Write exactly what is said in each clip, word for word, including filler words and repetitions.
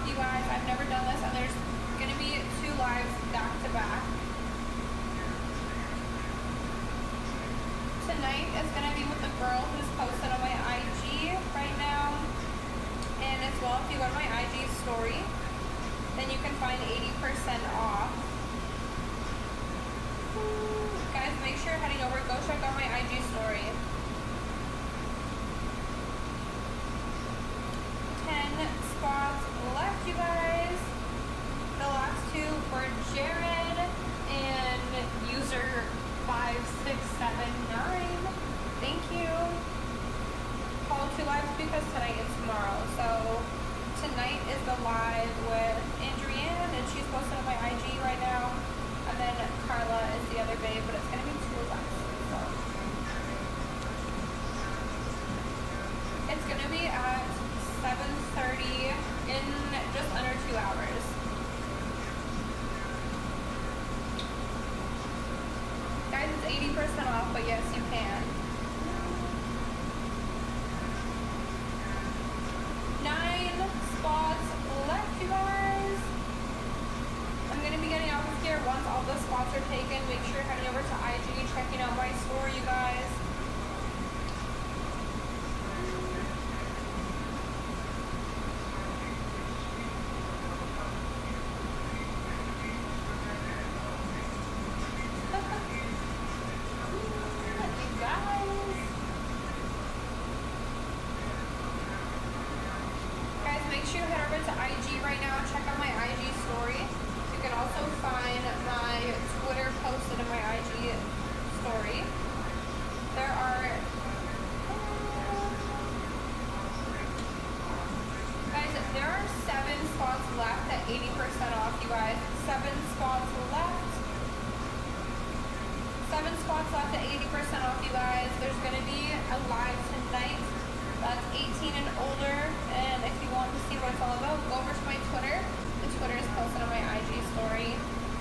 you guys. I've never done this, and there's going to be two lives back to back. Tonight is going to be with the girl who's posted on my I G right now. And as well, if you go to my I G story, then you can find eighty percent off. Guys, make sure you're heading over. Go check out my I G story. ten spots left, you guys. The last two were Jared and user five six seven nine. Thank you. Call two lives because tonight and tomorrow. So tonight is the live with Andrienne, and she's posted on my I G right now. And then Carla is the other babe, but it's gonna be two lives. So it's gonna be at seven thirty in just under two hours. Guys, it's eighty percent off, but yes, you can. Nine spots left, you guys. I'm going to be getting off of here once all the spots are taken. Make sure you're heading over to I G, checking out my store, you guys. Make sure you head over to I G right now. Check out my I G story. You can also find my Twitter posted in my I G story. There are guys, there are seven spots left at eighty percent off, you guys. Seven spots left. Seven spots left at eighty percent off, you guys. There's gonna be a live tonight. That's eighteen and older, and if you want to see what it's all about, go over to my Twitter. The Twitter is posted on my I G story.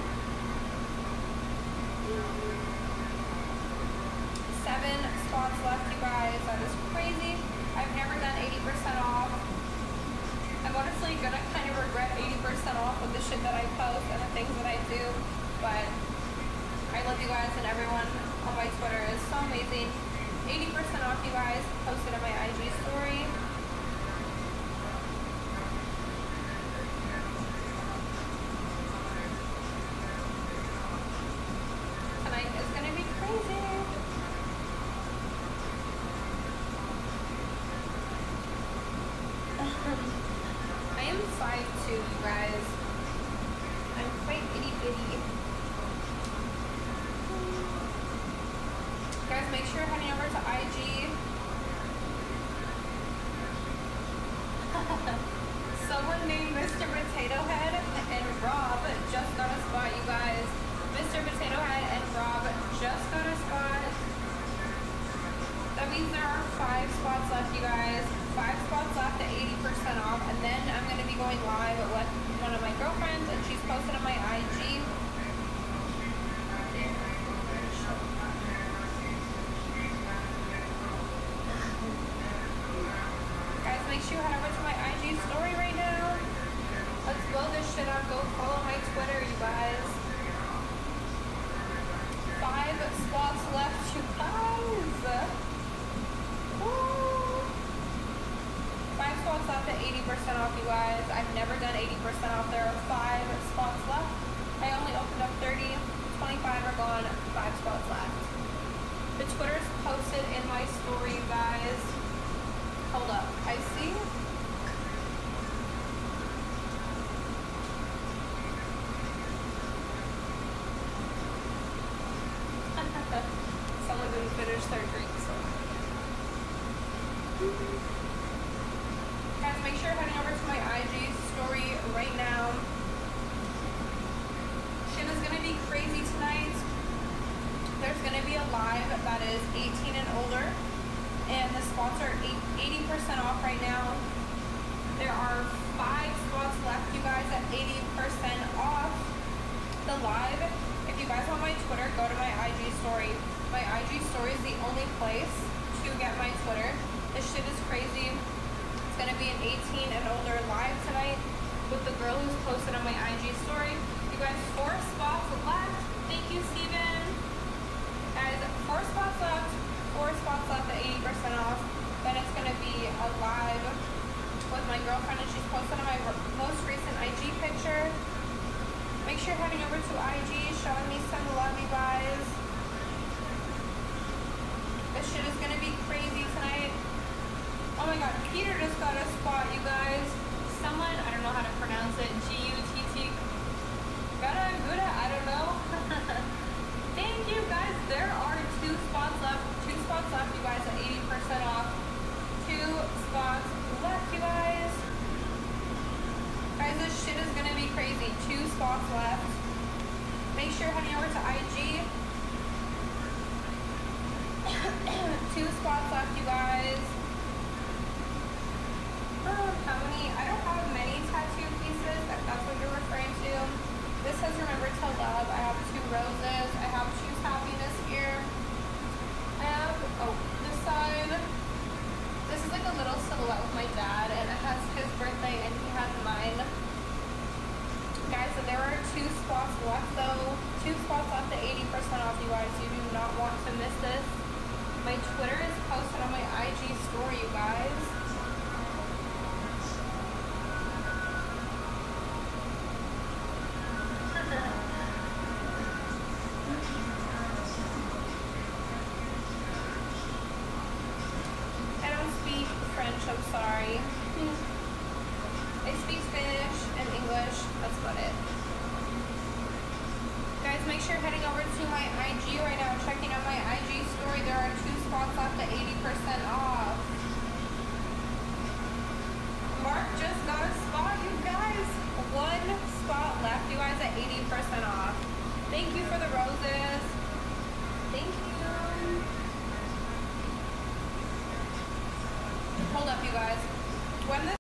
Seven spots left, you guys. That is crazy. I've never done eighty percent off. I'm honestly gonna kind of regret eighty percent off with the shit that I post and the things that I do, but I love you guys, and everyone on my Twitter is so amazing. eighty percent off, you guys, posted on my I G story. Tonight is gonna be crazy. I am five two, you guys. I'm quite itty bitty. Guys, make sure you're heading over to I G. Someone named Mister Potato Head and Rob just got a spot, you guys. Mister Potato Head and Rob just got a spot. That means there are five spots left, you guys. Five spots left at eighty percent off, and then I'm going to be going live with one of my girlfriends, and she's posted on my I G. Guys, make sure you head over to my I G story right now. Let's blow this shit up. Go follow my Twitter, you guys. Five spots left, you guys. Woo. Five spots left at eighty percent off, you guys. I've never done eighty percent off. There are five spots left. I only opened up thirty. twenty-five are gone. Five spots left. The Twitter's posted in my story, you guys. Hold up, I see. Someone didn't finish their drink, so. Guys, make sure you're heading over to my I G story right now. Shit is gonna be crazy tonight. There's gonna be a live that is eighteen and older, and the spots are eighty percent off right now. There are five spots left, you guys, at eighty percent off. The live, if you guys want my Twitter, go to my I G story. My I G story is the only place to get my Twitter. This shit is crazy. It's gonna be an eighteen and older live tonight. with the girl who's posted on my I G story. You guys, four spots left. Thank you, Steven. Guys, four spots left. Four spots left at eighty percent off. Then it's going to be a live with my girlfriend, and she's posted on my most recent I G picture. Make sure you're heading over to I G, showing me some love, you guys. This shit is going to be crazy tonight. Oh my god, Peter just got a spot, you guys. Someone, I don't know how to pronounce it, G U T T. Gutta, Gutta, I don't know. Thank you, guys. There are two spots left. Two spots left, you guys, at eighty percent off. Two spots left, you guys. Guys, this shit is gonna be crazy. Two spots left. Make sure you're heading over to I G. Two spots left, you guys. Oh, how many? I don't have many tattoo pieces, if that's what you're referring to. This says remember to love. I have two roses. I have choose happiness here. I have, oh, this side. This is like a little silhouette with my dad, and it has his birthday and he has mine. Guys, so there are two spots left though. Two spots left at eighty percent off, you guys. You do not want to miss this. My Twitter is posted on my I G story, you guys. I don't speak French, I'm sorry. I speak Spanish and English, that's about it. Guys, make sure you're heading over to my I G right now, checking out my I G story. There are two spots left at eighty percent off. Mark just got a spot, you guys. One spot left, you guys, at eighty percent off. Thank you for the roses. Thank you. Hold up, you guys. When this